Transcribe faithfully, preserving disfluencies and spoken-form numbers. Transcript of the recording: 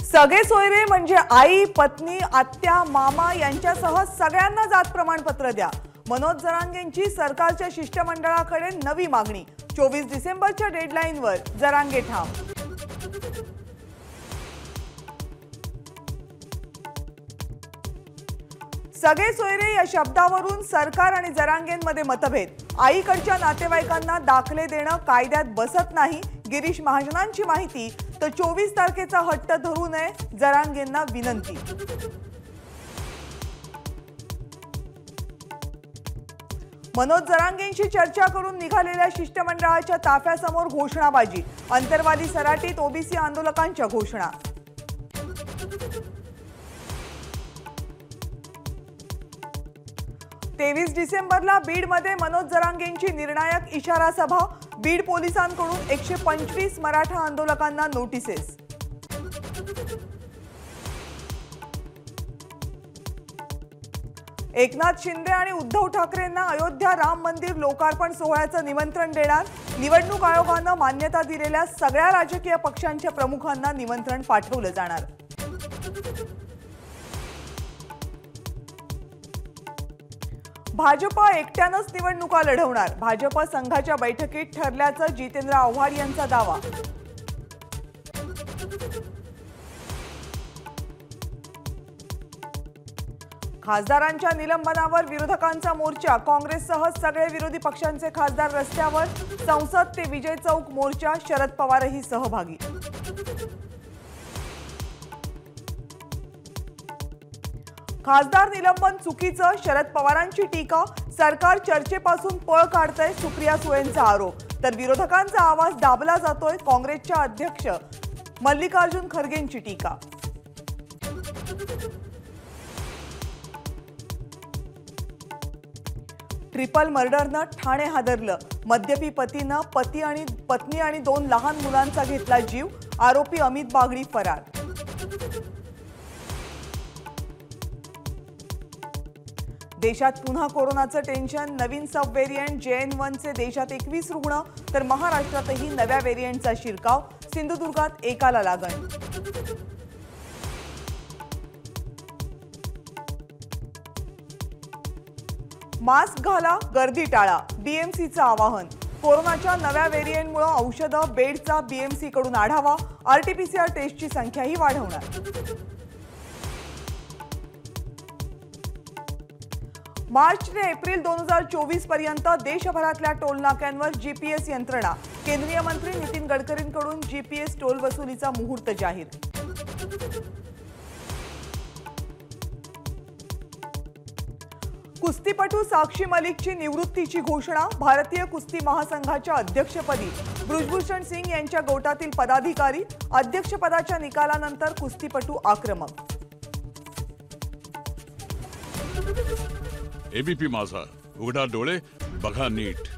सगळे सोयरे म्हणजे आई, पत्नी, आत्या, मामा यांच्यासह सगळ्यांना जात प्रमाणपत्र द्या. मनोज जरांगेंची सरकारच्या शिष्टमंडळाकडे नवी मागणी. चोवीस डिसेंबरच्या डेडलाईनवर जरांगे ठाम. सगळे सोयरे या शब्दावरून सरकार आणि जरांगेंमध्ये मतभेद. आईकडच्या नातेवाईकांना दाखले देणं कायद्यात बसत नाही. गिरीश महाजनांची माहिती. तर चोवीस तारखेचा हट्ट धरू नये, जरांगेंना विनंती. मनोज जरांगेंशी चर्चा करून निघालेल्या शिष्टमंडळाच्या ताफ्यासमोर घोषणाबाजी. अंतरवाली सराटीत ओबीसी आंदोलकांच्या घोषणा. तेवीस डिसेंबरला बीडमध्ये मनोज जरांगेंची निर्णायक इशारा सभा. बीड पोलिसांकडून एकशे पंचवीस मराठा आंदोलकांना नोटिसेस. एकनाथ शिंदे आणि उद्धव ठाकरेंना अयोध्या राम मंदिर लोकार्पण सोहळ्याचं निमंत्रण देणार. निवडणूक आयोगानं मान्यता दिलेल्या सगळ्या राजकीय पक्षांच्या प्रमुखांना निमंत्रण पाठवलं जाणार. भाजपा एकट्यानंच निवडणुका लढवणार. भाजप संघाच्या बैठकीत ठरल्याचं जितेंद्र आव्हाड यांचा दावा. खासदारांच्या निलंबनावर विरोधकांचा मोर्चा. काँग्रेससह सगळे विरोधी पक्षांचे खासदार रस्त्यावर. संसद ते विजय चौक मोर्चा. शरद पवारही सहभागी. खासदार निलंबन चुकीचं, शरद पवारांची टीका. सरकार चर्चेपासून पळ काढतंय, सुप्रिया सुळेंचा आरोप. तर विरोधकांचा आवाज दाबला जातोय, काँग्रेसच्या अध्यक्ष मल्लिकार्जुन खरगेंची टीका. ट्रिपल मर्डरनं ठाणे हादरलं. मद्यपी पतीनं पती आणि पत्नी आणि दोन लहान मुलांचा घेतला जीव. आरोपी अमित बागडी फरार. देशात पुन्हा कोरोनाचं टेन्शन. नवीन sub variant J N one चे देशात एकवीस रुग्ण. तर महाराष्ट्रातही नव्या व्हेरियंटचा शिरकाव. सिंधुदुर्गात एकाला लागण. मास्क घाला, गर्दी टाळा. बीएमसीचं आवाहन. कोरोनाच्या नव्या व्हेरियंटमुळे औषधं, बेडचा बीएमसी कडून आढावा. आरटीपीसीआर टेस्टची संख्याही वाढवणार. मार्च ते एप्रिल दोन हजार चोवीस पर्यंत देशभरातल्या टोल नाक्यांवर जीपीएस यंत्रणा. केंद्रीय मंत्री नितीन गडकरींकडून जीपीएस टोल वसुलीचा मुहूर्त जाहीर. कुस्तीपटू साक्षी मलिकची निवृत्तीची घोषणा. भारतीय कुस्ती महासंघाच्या अध्यक्षपदी बृजभूषण सिंग यांच्या गोटातील पदाधिकारी. अध्यक्षपदाच्या निकालानंतर कुस्तीपटू आक्रमक. एबीपी माझा, उघडा डोळे बघा नीट.